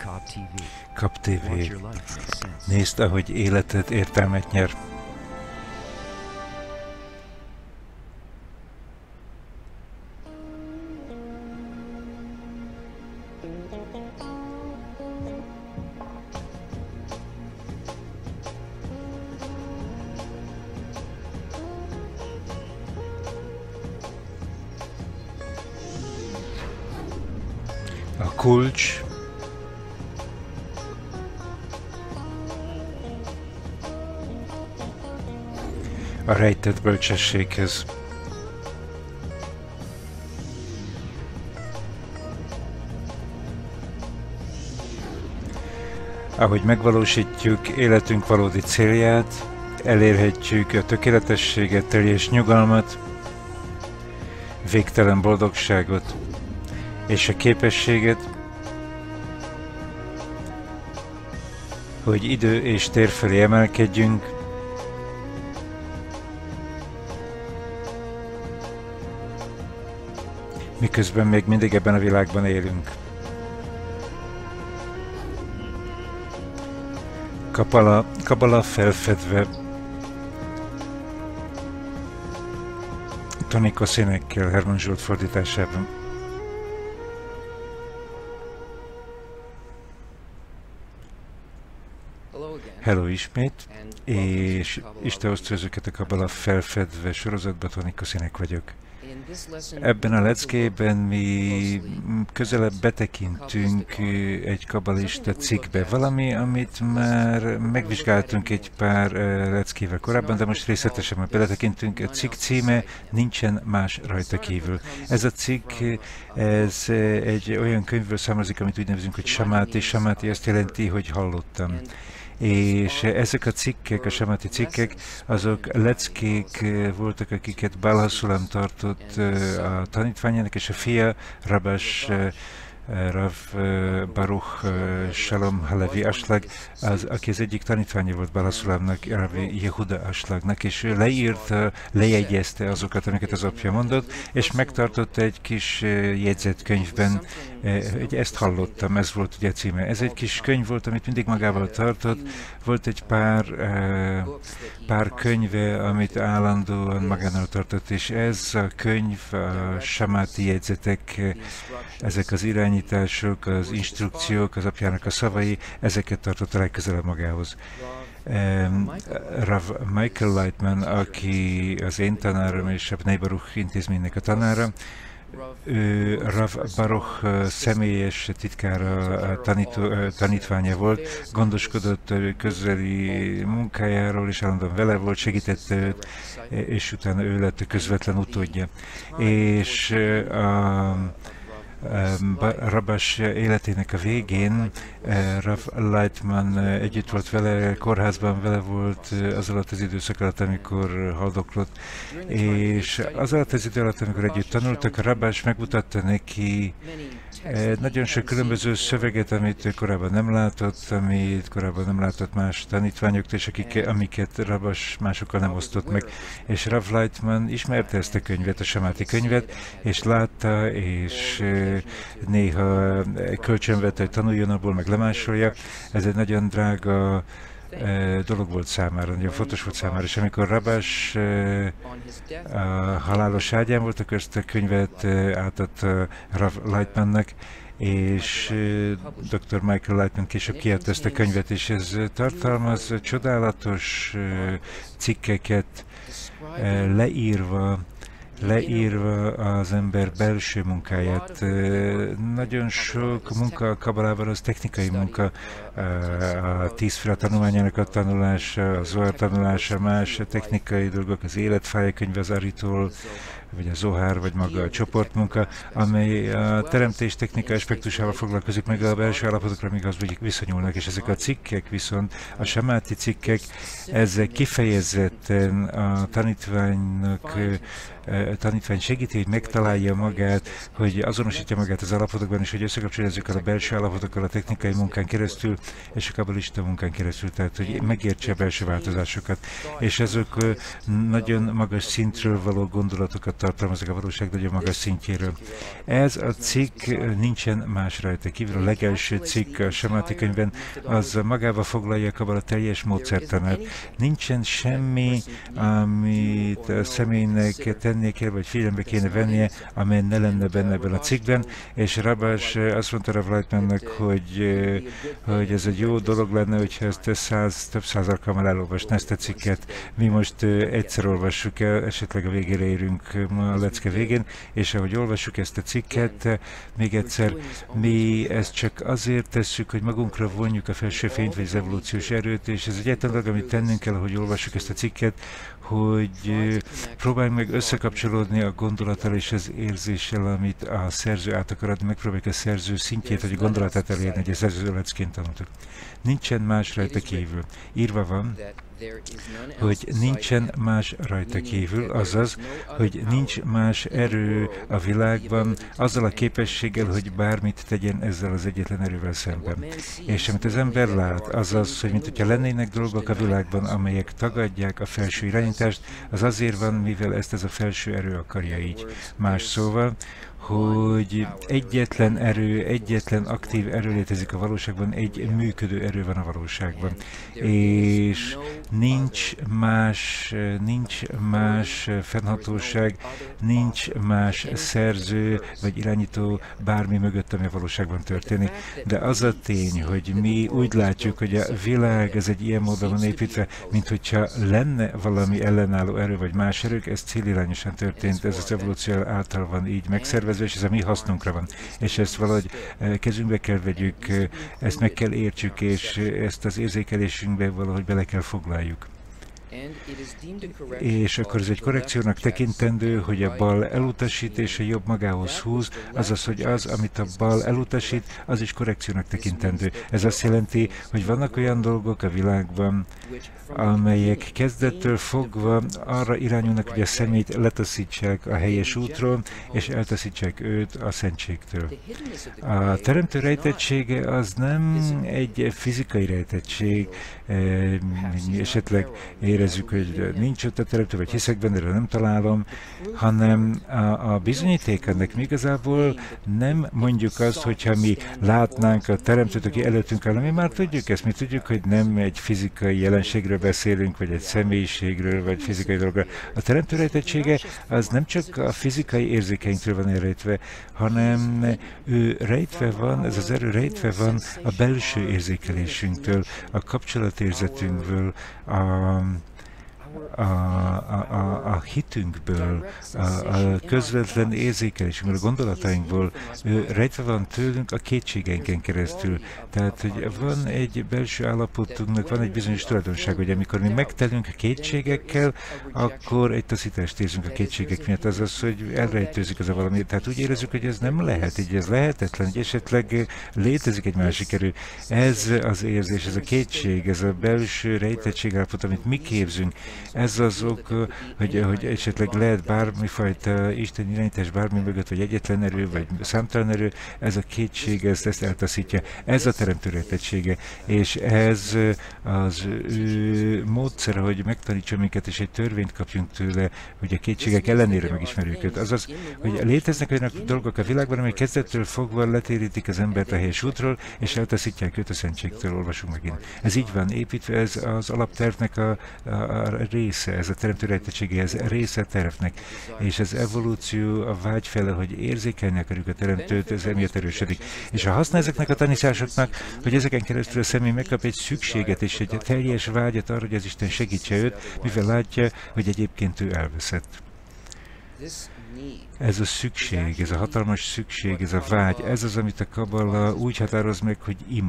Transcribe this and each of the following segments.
Kap TV. Nézd, ahogy életed értelmet nyer. A kulcs a rejtett bölcsességhez. Ahogy megvalósítjuk életünk valódi célját, elérhetjük a tökéletességet, teljes nyugalmat, végtelen boldogságot és a képességet, hogy idő és tér felé emelkedjünk, miközben még mindig ebben a világban élünk. Kabala felfedve Tony Kosinekkel, Hermann Zsolt fordításában. Hello ismét, és Isten osztja ezeket a Kabala felfedve sorozatban, Tony Kosinek vagyok. Ebben a leckében mi közelebb betekintünk egy kabalista cikkbe, valami, amit már megvizsgáltunk egy pár leckével korábban, de most részletesen beletekintünk. A cikk címe Nincsen más rajta kívül. Ez a cikk, ez egy olyan könyvből származik, amit úgy nevezünk, hogy samáti. Samáti azt jelenti, hogy hallottam. És ezek a cikkek, a samáti cikkek, azok leckék voltak, akiket Baal HaSulam tartott a tanítványának, és a fia Rabás Rav Baruch Shalom Halevi Ashlag, aki az egyik tanítványa volt Baal HaSulamnak, Rav Yehuda Ashlagnak, és ő leírta, lejegyezte azokat, amiket az apja mondott, és megtartotta egy kis jegyzetkönyvben, hogy ezt hallottam, ez volt ugye a címe. Ez egy kis könyv volt, amit mindig magával tartott, volt egy pár könyve, amit állandóan magánál tartott, és ez a könyv, a samáti jegyzetek, ezek az irányítások, az instrukciók, az apjának a szavai, ezeket tartotta legközelebb magához. Rav Michael Lightman, aki az én tanárom és a Bnei Baruch intézménynek a tanára, ő Rav Baruch személyes titkára, tanítványa volt, gondoskodott közeli munkájáról, és állandóan vele volt, segítette őt, és utána ő lett a közvetlen utódja. És Rabás életének a végén Rav Lightman együtt volt vele, kórházban vele volt az alatt az időszak alatt, amikor haldoklott, és az alatt az idő alatt, amikor együtt tanultak, a Rabás megmutatta neki nagyon sok különböző szöveget, amit korábban nem látott, más tanítványoktól, és amiket Rabás másokkal nem osztott meg. És Rav Lightman ismerte ezt a könyvet, a samáti könyvet, és látta, és néha kölcsönvette, hogy tanuljon abból, meg lemásolja. Ez egy nagyon drága dolog volt számára, nagyon fontos volt számára, és amikor Rabás a halálos ágyán volt, akkor ezt a könyvet átadta Rav Lightmannak, és Dr. Michael Lightman később kiadta ezt a könyvet, és ez tartalmaz csodálatos cikkeket, leírva az ember belső munkáját. Nagyon sok munka a kabalával, az technikai munka, a 10 féle tanulmányának a tanulása, a Zohar tanulása, más technikai dolgok, az életfája könyv, az Aritól, vagy a Zohár, vagy maga a csoportmunka, amely a teremtés technikai aspektusával foglalkozik, meg a belső állapotokra még az viszonyulnak, és ezek a cikkek viszont, a samáti cikkek, ezek kifejezetten a tanítványnak tanítvány segíti, hogy megtalálja magát, hogy azonosítja magát az állapotokban, és hogy összekapcsolja ezekkel a belső állapotokkal a technikai munkán keresztül, és a kabbalista munkán keresztül, tehát hogy megértse a belső változásokat. És ezek nagyon magas szintről való gondolatokat tartalmaznak, a valóság nagyon magas szintjéről. Ez a cikk nincsen más rajta kívül. A legelső cikk a Samáti könyvben az magába foglalja a teljes módszertanát. Nincsen semmi, amit a személynek tennie kell, vagy figyelembe kéne vennie, amely ne lenne benne ebben a cikkben, és Rabás azt mondta Rav Lightmannak, hogy ez egy jó dolog lenne, hogyha ezt több száz alkalommal elolvasná ezt a cikket. Mi most egyszer olvassuk el, esetleg a végére érünk ma a lecke végén, és ahogy olvassuk ezt a cikket, még egyszer, mi ezt csak azért tesszük, hogy magunkra vonjuk a felső fényt, vagy az evolúciós erőt, és ez egyetlen dolog, amit tennünk kell, hogy olvassuk ezt a cikket, hogy próbáljunk meg összekapcsolódni a gondolattal és az érzéssel, amit a szerző át akar adni, megpróbáljuk a szerző szintjét, vagy a gondolatát elérni, hogy a szerző lecként tanultuk. Nincsen más rajta kívül. Írva van, hogy nincsen más rajta kívül, azaz, hogy nincs más erő a világban azzal a képességgel, hogy bármit tegyen ezzel az egyetlen erővel szemben. És amit az ember lát, azaz, hogy mint hogyha lennének dolgok a világban, amelyek tagadják a felső irányítást, az azért van, mivel ezt ez a felső erő akarja így. Más szóval, hogy egyetlen erő, egyetlen aktív erő létezik a valóságban, egy működő erő van a valóságban. És nincs más fennhatóság, nincs más szerző vagy irányító bármi mögött, ami a valóságban történik. De az a tény, hogy mi úgy látjuk, hogy a világ ez egy ilyen módon van építve, mint hogyha lenne valami ellenálló erő vagy más erők, ez célirányosan történt, ez az evolúció által van így megszervezve, és ez a mi hasznunkra van. És ezt valahogy kezünkbe kell vegyük, ezt meg kell értsük, és ezt az érzékelésünkbe valahogy bele kell foglaljuk. És akkor ez egy korrekciónak tekintendő, hogy a bal elutasít és a jobb magához húz, azaz, hogy az, amit a bal elutasít, az is korrekciónak tekintendő. Ez azt jelenti, hogy vannak olyan dolgok a világban, amelyek kezdettől fogva arra irányulnak, hogy a személyt letaszítsák a helyes útról, és eltaszítsák őt a szentségtől. A teremtő rejtettsége az nem egy fizikai rejtettség, esetleg érezzük, hogy nincs ott a teremtő, vagy hiszek benne, de nem találom, hanem a bizonyíték ennek mi igazából nem mondjuk azt, hogyha mi látnánk a teremtőt, aki előttünk áll, mi már tudjuk ezt, mi tudjuk, hogy nem egy fizikai jelenségről beszélünk, vagy egy személyiségről, vagy fizikai dologról. A teremtő rejtettsége az nem csak a fizikai érzékeinktől van elrejtve, hanem ő rejtve van, ez az erő rejtve van a belső érzékelésünktől, a kapcsolatérzetünkből, a hitünkből, a közvetlen érzékelésünkből, a gondolatainkból, rejtve van tőlünk a kétségeinken keresztül. Tehát, hogy van egy belső állapotunknak, van egy bizonyos tulajdonság, hogy amikor mi megtelünk a kétségekkel, akkor egy taszítást érzünk a kétségek miatt, azaz, hogy elrejtőzik az a valami. Tehát úgy érezzük, hogy ez nem lehet, így ez lehetetlen, hogy esetleg létezik egy másik erő. Ez az érzés, ez a kétség, ez a belső rejtettség állapot, amit mi képzünk, ez az ok, hogy esetleg lehet bármifajta Isten irányítás bármi mögött, vagy egyetlen erő, vagy számtalan erő, ez a kétség, ezt eltaszítja. Ez a teremtő rejtettsége, és ez az ő módszere, hogy megtanítsa minket, és egy törvényt kapjunk tőle, hogy a kétségek ellenére megismerjük őt. Azaz, hogy léteznek olyan dolgok a világban, amely kezdettől fogva letérítik az embert a helyes útról, és eltaszítják őt a szentségtől, olvasunk megint. Ez így van építve, ez az alaptervnek a része, ez a teremtő rejtettsége, ez része tervnek, és az evolúció a vágy fele, hogy érzékelni akarjuk a teremtőt, ez emiatt erősödik. És a haszna ezeknek a tanításoknak, hogy ezeken keresztül a személy megkap egy szükséget és egy teljes vágyat arra, hogy az Isten segítse őt, mivel látja, hogy egyébként ő elveszett. Ez a szükség, ez a hatalmas szükség, ez a vágy, ez az, amit a Kabala úgy határoz meg, hogy ima.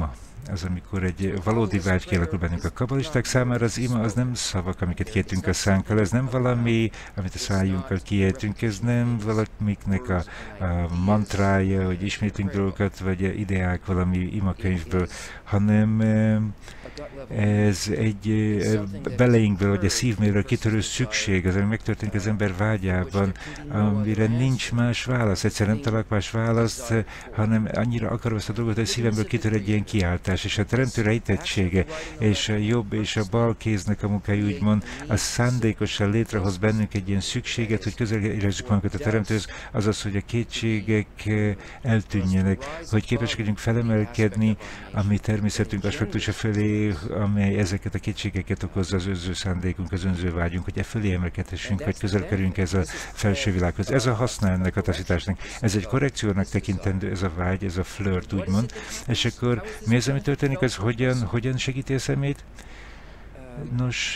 az amikor egy valódi vágy kialakul bennünk. A kabalisták számára az ima az nem szavak, amiket kiejtünk a szánkkal, ez nem valami, amit a szájunkkal kiejtünk, ez nem valamiknek a mantrája, hogy ismétlünk dolgokat, vagy ideák valami imakönyvből, hanem ez egy beleinkből, vagy a szívméről kitörő szükség, az, ami megtörténik az ember vágyában, amire nincs más válasz. Egyszerűen nem találok más választ, hanem annyira akarom ezt a dolgot, hogy a szívemből kitör egy ilyen kiáltás, és a teremtő rejtettsége, és a jobb és a bal kéznek a munkája, úgymond, az szándékosan létrehoz bennünk egy ilyen szükséget, hogy közel érezzük magunkat a teremtőhöz, azaz, hogy a kétségek eltűnjenek, hogy képeskedjünk felemelkedni a mi természetünk aspektusa fölé, amely ezeket a kétségeket okozza, az önző szándékunk, az önző vágyunk, hogy fölé emelkedhessünk, hogy közel kerüljünk ez a felső világhoz. Ez a haszna ennek a taszításnak. Ez egy korrekciónak tekintendő, ez a vágy, ez a flirt, úgymond. És akkor mi az, ami történik, az hogyan segíti a szemét? Nos,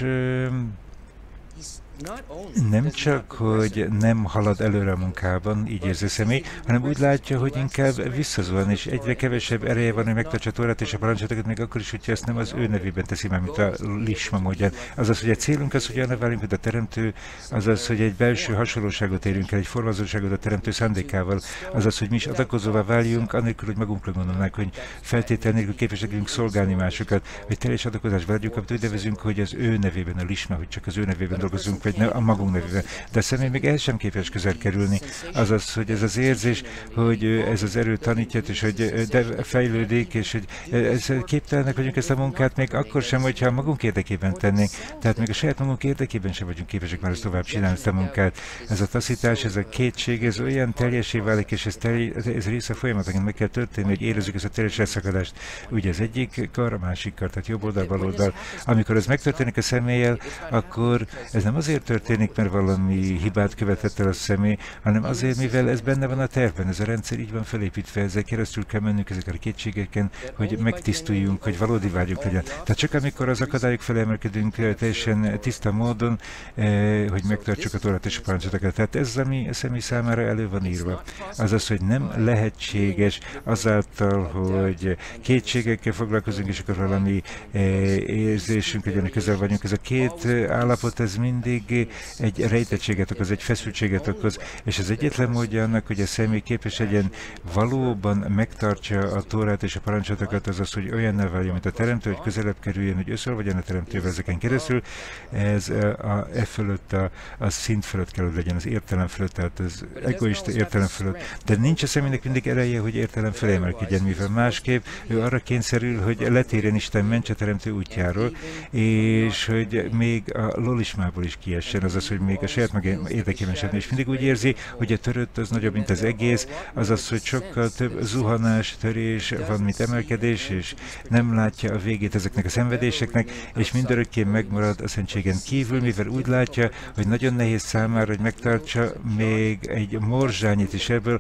nem csak, hogy nem halad előre a munkában, így érzi a személy, hanem úgy látja, hogy inkább visszazuhan, és egyre kevesebb ereje van, hogy megtartsa a Tórát és a parancsolatokat, még akkor is, hogyha ezt nem az ő nevében teszi már, mint a lisma módján. Azaz, hogy a célunk az, hogy annak váljunk, mint a teremtő, azaz, hogy egy belső hasonlóságot érünk el, egy formazóságot a teremtő szándékával, azaz, hogy mi is adakozóvá váljunk, anélkül, hogy magunkra gondolnánk, hogy feltétel nélkül képesek vagyunk szolgálni másokat, hogy teljes adakozásba legyünk, amit úgy nevezünk, hogy az ő nevében, a lisma, hogy csak az ő nevében dolgozunk, vagy a magunk nevében. De a személy még ehhez sem képes közel kerülni. Azaz, hogy ez az érzés, hogy ez az erő tanítja, és hogy de fejlődik, és hogy képtelenek vagyunk ezt a munkát, még akkor sem, hogyha magunk érdekében tennénk. Tehát még a saját magunk érdekében sem vagyunk képesek már ezt tovább csinálni, ezt a munkát. Ez a taszítás, ez a kétség, ez olyan teljesé válik, és ez része a folyamatnak, meg kell történni, hogy érezzük ezt a teljes leszakadást. Ugye az egyik kar, a másik kar, tehát jobb oldal, bal oldal. Amikor ez megtörténik a személlyel, akkor ez nem azért történik, mert valami hibát követett el a személy, hanem azért, mivel ez benne van a tervben, ez a rendszer így van felépítve, ezzel keresztül kell mennünk ezek a kétségeken, hogy megtisztuljunk, hogy valódi vágyunk legyen. Tehát csak amikor az akadályok felé emelkedünk teljesen tiszta módon, hogy megtartsuk a Tórát és a parancsolatokat. Tehát ez, ami a személy számára elő van írva. Azaz, hogy nem lehetséges azáltal, hogy kétségekkel foglalkozunk, és akkor valami érzésünk legyen, közel vagyunk. Ez a két állapot, ez mindig egy rejtettséget okoz, egy feszültséget okoz, és az egyetlen módja annak, hogy a személy képes legyen valóban megtartsa a Tórát és a parancsolatokat, azaz, hogy olyanná váljon, mint a teremtő, hogy közelebb kerüljön, hogy összeolvadjon a teremtővel ezeken keresztül, ez fölött, a szint fölött kell, hogy legyen, az értelem fölött, tehát az egoista értelem fölött. De nincs a személynek mindig ereje, hogy értelem felé emelkedjen, mivel másképp ő arra kényszerül, hogy letérjen Isten ments a teremtő útjáról, és hogy még a lolismából is kiessen, azaz, hogy még a saját maga érdekében sem, és mindig úgy érzi, hogy a törött az nagyobb, mint az egész, azaz, hogy sokkal több zuhanás, törés van, mint emelkedés, és nem látja a végét ezeknek a szenvedéseknek, és mindörökké megmarad a szentségen kívül, mivel úgy látja, hogy nagyon nehéz számára, hogy megtartsa még egy morzsányit is ebből,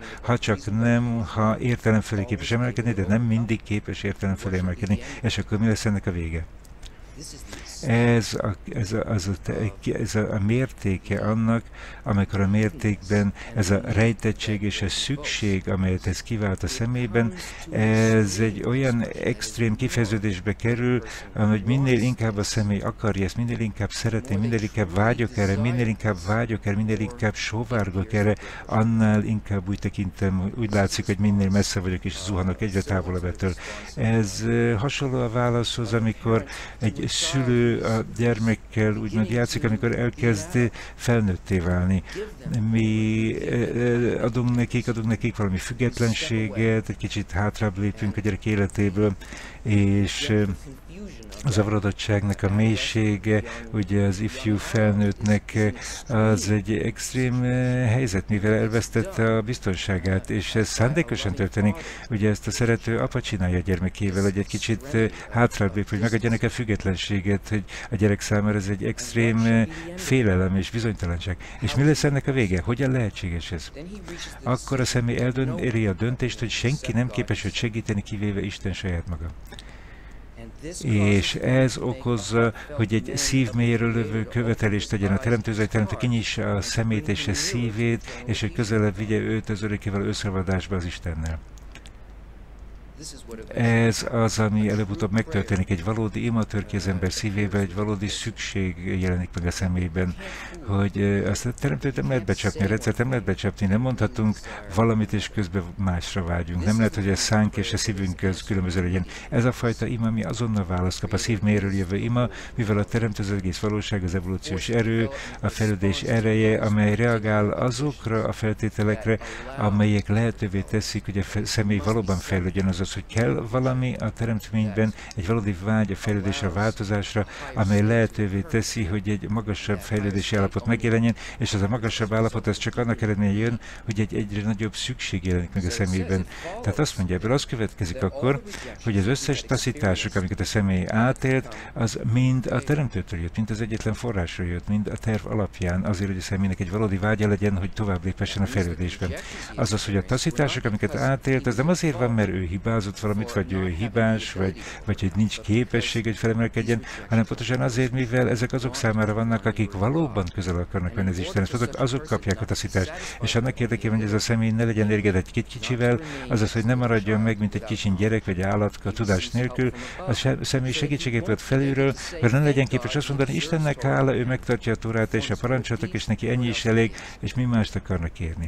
ha értelem felé képes emelkedni, de nem mindig képes értelem felé emelkedni, és akkor mi lesz ennek a vége? Ez a mértéke annak, amikor a mértékben ez a rejtettség és a szükség, amelyet ez kivált a szemében, ez egy olyan extrém kifejeződésbe kerül, hogy minél inkább a személy akarja ezt, minél inkább szeretné, minél inkább vágyok erre, minél inkább sóvárgok erre, annál inkább úgy tekintem, úgy látszik, hogy minél messze vagyok és zuhanok egyre távolabb ettől. Ez hasonló a válaszhoz, amikor egy szülő a gyermekkel úgymond játszik, amikor elkezd felnőtté válni. Mi adunk nekik valami függetlenséget, egy kicsit hátrább lépünk a gyerek életéből, és a zavarodottságnak a mélysége, ugye az ifjú felnőttnek az egy extrém helyzet, mivel elvesztette a biztonságát, és ez szándékosan történik. Ugye ezt a szerető apa csinálja a gyermekével, hogy egy kicsit hátrább lép, hogy megadjanak a függetlenséget, hogy a gyerek számára ez egy extrém félelem és bizonytalanság. És mi lesz ennek a vége? Hogyan lehetséges ez? Akkor a személy éri a döntést, hogy senki nem képes őt segíteni, kivéve Isten saját maga. És ez okozza, hogy egy szívmélyről lövő követelést tegyen a teremtő, kinyissa a szemét és a szívét, és hogy közelebb vigye őt az örökkévaló összeolvadásba az Istennel. Ez az, ami előbb-utóbb megtörténik. Egy valódi ima tör ki az ember szívében, egy valódi szükség jelenik meg a szemében, hogy azt a teremtőt nem lehet becsapni, a rendszert nem lehet becsapni, nem mondhatunk valamit, és közben másra vágyunk. Nem lehet, hogy a szánk és a szívünk köz különböző legyen. Ez a fajta ima, ami azonnal választ kap, a szív mélyről jövő ima, mivel a teremtő az egész valóság, az evolúciós erő, a fejlődés ereje, amely reagál azokra a feltételekre, amelyek lehetővé teszik, hogy a személy valóban fejlődjön, azaz, hogy kell valami a teremtményben, egy valódi vágy a fejlődésre, a változásra, amely lehetővé teszi, hogy egy magasabb fejlődési állapot megjelenjen, és az a magasabb állapot, ez csak annak eredménye jön, hogy egy egyre nagyobb szükség jelenik meg a személyben. Tehát azt mondja, ebből az következik akkor, hogy az összes taszítások, amiket a személy átélt, az mind a teremtőtől jött, mind az egyetlen forrásról jött, mind a terv alapján, azért, hogy a személynek egy valódi vágya legyen, hogy tovább léphessen a fejlődésben. Azaz, hogy a taszítások, amiket átélt, ez nem azért van, mert ő hibázott valamit, vagy ő hibás, vagy hogy nincs képesség, hogy felemelkedjen, hanem pontosan azért, mivel ezek azok számára vannak, akik valóban közel akarnak menni az Istenhez, azok kapják a taszítást. És annak érdekében, hogy ez a személy ne legyen elégedett egy kicsivel, azaz, hogy ne maradjon meg, mint egy kicsi gyerek vagy állatka tudás nélkül, a személy segítségét ad felülről, hogy ne legyen képes azt mondani, Istennek hála, ő megtartja a Tórát és a parancsolatok, és neki ennyi is elég, és mi mást akarnak kérni.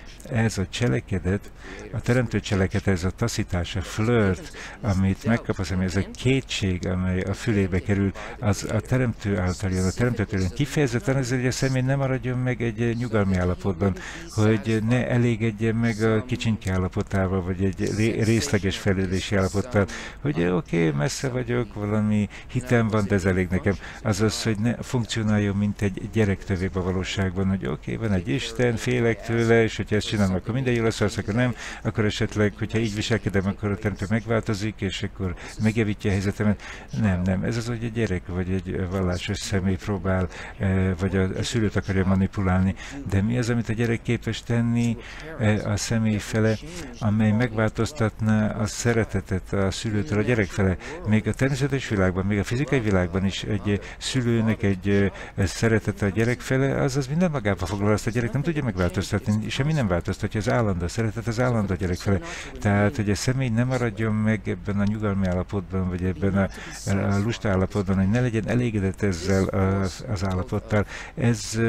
Ez a cselekedet, a teremtő cselekedet, ez a taszítás, a flirt, amit megkap a személy, ez a kétség, amely a fülébe kerül, az a teremtő által jön, a teremtőtől jön. Kifejezetten ez, hogy a személy ne maradjon meg egy nyugalmi állapotban, hogy ne elégedjen meg a kicsinke állapotával, vagy egy részleges fejlődési állapottal, hogy oké, messze vagyok, valami hitem van, de ez elég nekem. Azaz, hogy ne funkcionáljon, mint egy gyerek tövébb a valóságban, hogy oké, van egy Isten, félek tőle, és hogyha ezt csinálom, akkor minden jól lesz, akkor nem, akkor esetleg, hogyha így viselkedem, akkor a teremtő megváltozik, és akkor megjavítja a helyzetemet. Nem, ez az, hogy egy gyerek, vagy egy vallásos személy próbál, vagy a szülőt akarja manipulálni. De mi az, amit a gyerek képes tenni a személy fele, amely megváltoztatná a szeretetet a szülőtől a gyerek fele? Még a természetes világban, még a fizikai világban is egy szülőnek egy szeretete a gyerek fele, azaz minden magába foglal, azt a gyerek nem tudja megváltoztatni, semmi nem változtatja, az állandó szeretet, az állandó a gyerek fele. Tehát, hogy a személy nem maradjon meg ebben a nyugalmi állapotban, vagy ebben a lusta állapotban, hogy ne legyen elégedett ezzel az állapottal. Ez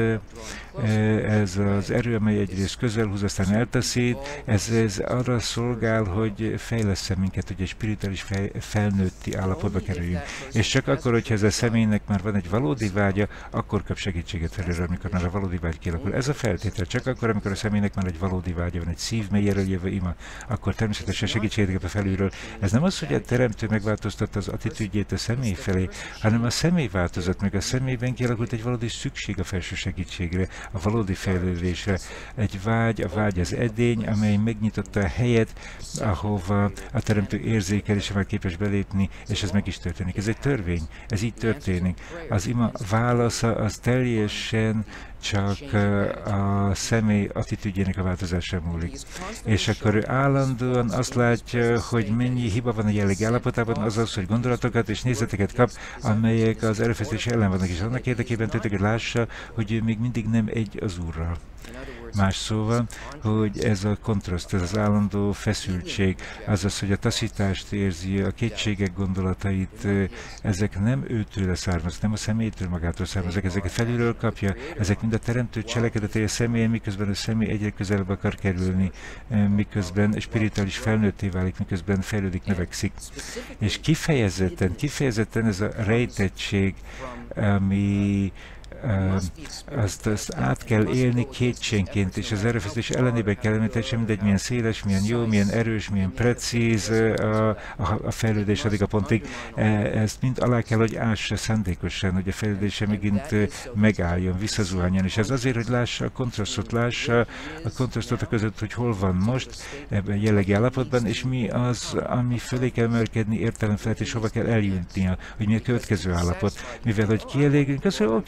az erő, amely egyrészt közel húz, aztán eltaszít, ez arra szolgál, hogy fejlessze minket, hogy egy spirituális felnőtti állapotba kerüljünk. És csak akkor, hogyha ez a személynek már van egy valódi vágya, akkor kap segítséget felőle, amikor már a valódi vágy kialakul. Ez a feltétel. Csak akkor, amikor a személynek már egy valódi vágya van, egy szív mélyéről jövő ima, akkor természetesen segítséget kap a felülről. Ez nem az, hogy a teremtő megváltoztatta az attitűdjét a személy felé, hanem a személy változott meg. A személyben kialakult egy valódi szükség a felső segítségre, a valódi fejlődésre. Egy vágy, a vágy az edény, amely megnyitotta a helyet, ahova a teremtő érzékelése már képes belépni, és ez meg is történik. Ez egy törvény, ez így történik. Az ima válasza az teljesen csak a személy attitűdjének a változásra múlik. És akkor ő állandóan azt látja, hogy mennyi hiba van a jellegi állapotában, azaz, hogy gondolatokat és nézeteket kap, amelyek az erőfeszítés ellen vannak, és annak érdekében hogy lássa, hogy ő még mindig nem egy az Úrral. Más szóval, hogy ez a kontraszt, ez az állandó feszültség, azaz, hogy a taszítást érzi, a kétségek gondolatait, ezek nem őtőle származnak, nem a személytől magától származnak, ezeket felülről kapja, ezek mind a teremtő cselekedetei a személyen, miközben a személy egyre közelebb akar kerülni, miközben spirituális felnőtté válik, miközben fejlődik, növekszik. És kifejezetten ez a rejtettség, ami azt át kell élni kétségként, és az erőfeszítés ellenében kell lenni, teljesen mindegy, milyen széles, milyen jó, milyen erős, milyen precíz a fejlődés addig a pontig. Ezt mind alá kell, hogy ássa szándékosan, hogy a fejlődése megint megálljon, visszazuhanjon, és ez azért, hogy lássa a kontrasztot a között, hogy hol van most ebben a jellegi állapotban, és mi az, ami fölé kell emelkedni értelem felett, és hova kell eljutnia, hogy mi a következő állapot. Mivel, hogy kielégünk, azt mondja, oké,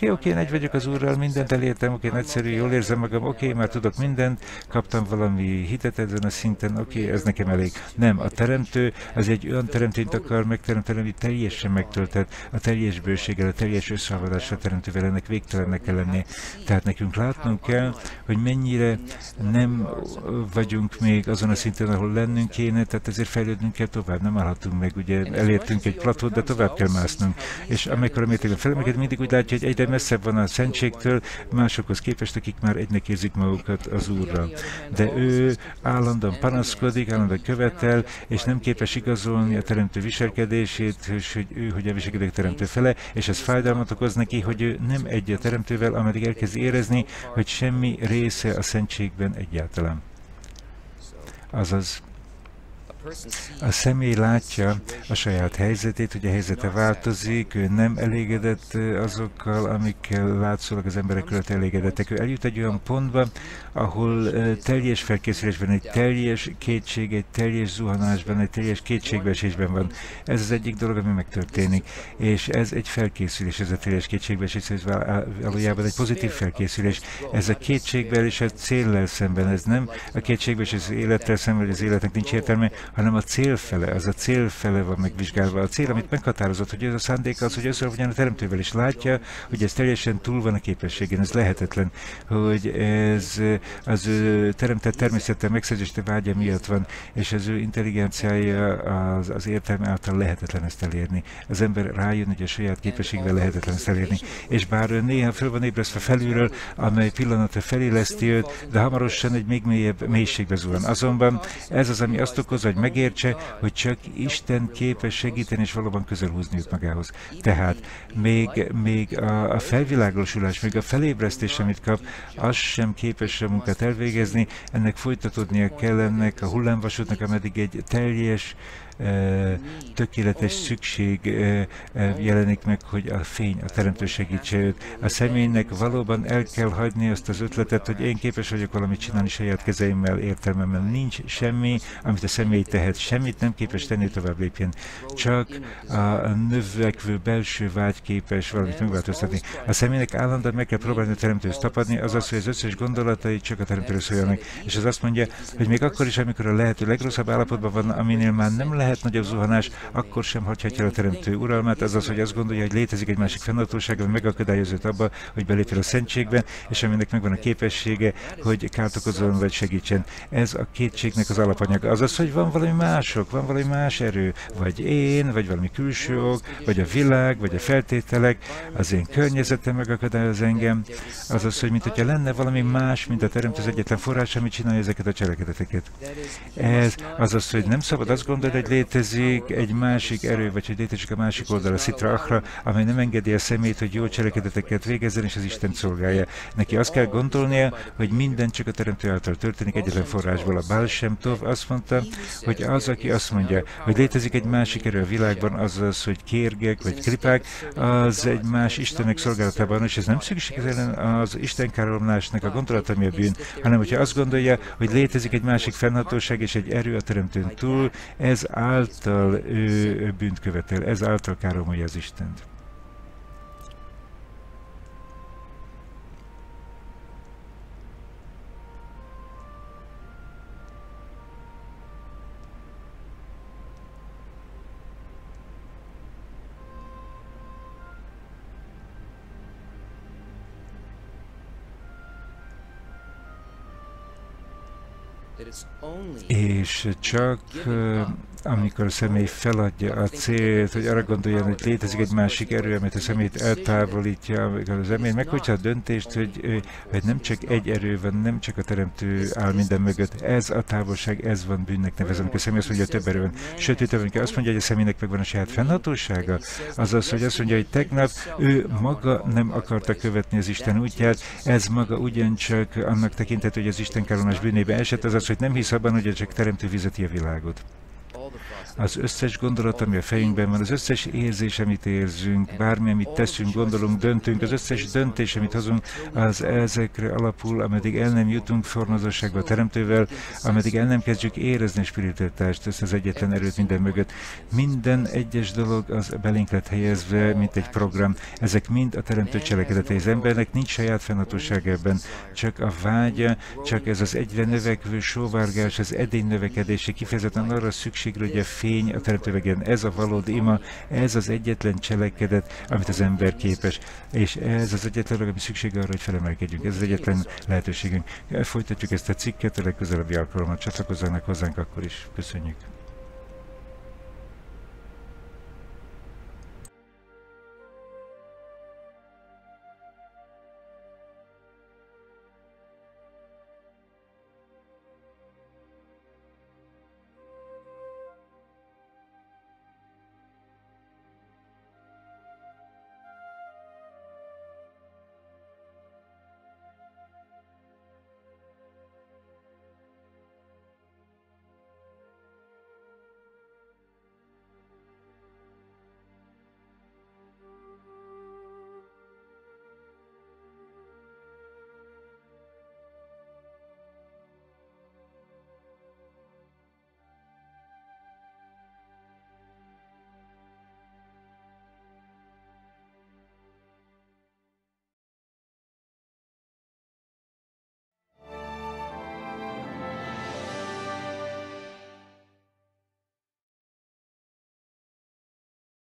egy vagyok az Úrral, mindent elértem, oké, nagyszerű, jól érzem magam, oké, már tudok mindent, kaptam valami hitet ezen a szinten, oké, ez nekem elég. Nem, a teremtő az egy olyan teremtményt akar megteremteni, ami teljesen megtöltett, a teljes bőséggel, a teljes összeolvadással teremtővel, ennek végtelennek kell lenni. Tehát nekünk látnunk kell, hogy mennyire nem vagyunk még azon a szinten, ahol lennünk kéne, tehát ezért fejlődnünk kell tovább, nem állhatunk meg, ugye elértünk egy platót, de tovább kell másznunk. És amikor a mértékben felemelkedik, mindig úgy látja, hogy egyre messzebb van a szentségtől, másokhoz képest, akik már egynek érzik magukat az Úrral. De ő állandóan panaszkodik, állandóan követel, és nem képes igazolni a teremtő viselkedését, és hogy ő hogyan viselkedik a teremtő fele, és ez fájdalmat okoz neki, hogy ő nem egy a teremtővel, ameddig elkezd érezni, hogy semmi része a szentségben egyáltalán. Azaz, a személy látja a saját helyzetét, hogy a helyzete változik, ő nem elégedett azokkal, amikkel látszólag az emberek között elégedettek. Ő eljut egy olyan pontba, ahol teljes felkészülésben, egy teljes kétség, egy teljes zuhanásban, egy teljes kétségbeesésben van. Ez az egyik dolog, ami megtörténik. És ez egy felkészülés, ez a teljes kétségbeesés, ez valójában egy pozitív felkészülés. Ez a kétségbeesés a céllel szemben, ez nem a kétségbeesés az élettel szemben, hogy az életnek nincs értelme, hanem a cél fele, az a cél fele van megvizsgálva. A cél, amit meghatározott, hogy ez a szándéka az, hogy összeolvadjon a teremtővel, és látja, hogy ez teljesen túl van a képességén, ez lehetetlen, hogy ez az ő teremtett természettel megszerzéste vágya miatt van, és az ő intelligenciája az értelme által lehetetlen ezt elérni. Az ember rájön, hogy a saját képességvel lehetetlen ezt elérni. És bár néha föl van ébresztve felülről, amely pillanatra feléleszti őt, de hamarosan egy még mélyebb mélységbe zuhan. Azonban ez az, ami azt okozza, hogy megértse, hogy csak Isten képes segíteni és valóban közel húzni őt magához. Tehát még a felvilágosulás, még a felébresztés, amit kap, az sem képes a munkát elvégezni, ennek folytatódnia kell ennek a hullámvasútnak, ameddig egy teljes, tökéletes szükség jelenik meg, hogy a fény, a teremtő segítse őt. A személynek valóban el kell hagyni azt az ötletet, hogy én képes vagyok valamit csinálni saját kezeimmel, értelmemmel. Nincs semmi, amit a személy tehet. Semmit nem képes tenni, tovább lépjen. Csak a növekvő belső vágy képes valamit megváltoztatni. A személynek állandóan meg kell próbálni a teremtőhöz tapadni, azaz, hogy az összes gondolatai csak a teremtőről szóljanak. És az azt mondja, hogy még akkor is, amikor a lehető legrosszabb állapotban van, aminél már nem lehet nagyobb zuhanás, akkor sem hagyhatja a teremtő uralmát, azaz, hogy azt gondolja, hogy létezik egy másik fennhatóság, ami megakadályozott abba, hogy belépjen a szentségbe, és aminek megvan a képessége, hogy kárt okozzon vagy segítsen. Ez a kétségnek az alapanyaga. Azaz, hogy van valami mások, van valami más erő, vagy én, vagy valami külső ok, vagy a világ, vagy a feltételek, az én környezetem megakadályoz engem. Azaz, hogy mintha lenne valami más, mint a teremtő az egyetlen forrás, ami csinálja ezeket a cselekedeteket. Ez azaz, hogy nem szabad azt gondolni, hogy létezik egy másik erő, vagy hogy létezik a másik oldal, a szitra achra, amely nem engedi a szemét, hogy jó cselekedeteket végezzen, és az Isten szolgálja. Neki azt kell gondolnia, hogy minden csak a teremtő által történik, egyetlen forrásból. A Baal Shem Tov azt mondta, hogy az, aki azt mondja, hogy létezik egy másik erő a világban, azaz, hogy kérgek vagy klipák, az egy más Istennek szolgálatában, és ez nem szükséges az istenkáromlásnak a gondolata, ami a bűn, hanem hogyha azt gondolja, hogy létezik egy másik fennhatóság és egy erő a teremtőn túl, ez által ő bűnt követel, ez által káromolja az Istent. És csak amikor a személy feladja a célt, hogy arra gondoljon, hogy létezik egy másik erő, amit a személyt eltávolítja, amikor az ember meghozza a döntést, hogy nem csak egy erő van, nem csak a teremtő áll minden mögött. Ez a távolság, ez van bűnnek nevezve, amikor a személy azt mondja, hogy több erő van. Sőt, amikor azt mondja, hogy a személynek megvan a saját fennhatósága, azaz, hogy azt mondja, hogy tegnap ő maga nem akarta követni az Isten útját, ez maga ugyancsak annak tekintető, hogy az Isten káromlás bűnébe esett, azaz, hogy nem hisz abban, hogy csak teremtő vezeti a világot. Az összes gondolat, ami a fejünkben van, az összes érzés, amit érzünk, bármi, amit teszünk, gondolunk, döntünk, az összes döntés, amit hozunk, az ezekre alapul, ameddig el nem jutunk fornozóságba a Teremtővel, ameddig el nem kezdjük érezni a spiritualitást, ezt az egyetlen erőt minden mögött. Minden egyes dolog az belénk lett helyezve, mint egy program. Ezek mind a Teremtő cselekedetei. Az embernek nincs saját fennhatóság ebben, csak a vágya, csak ez az egyre növekvő sóvárgás, az edény növekedése, kifejezetten arra szükségre, hogy a fény a Teremtő legyen. Ez a valódi ima, ez az egyetlen cselekedet, amit az ember képes. És ez az egyetlen dolog, ami szükség arra, hogy felemelkedjünk. Ez az egyetlen lehetőségünk. Folytatjuk ezt a cikket, a legközelebbi alkalommal csatlakozzanak hozzánk akkor is. Köszönjük.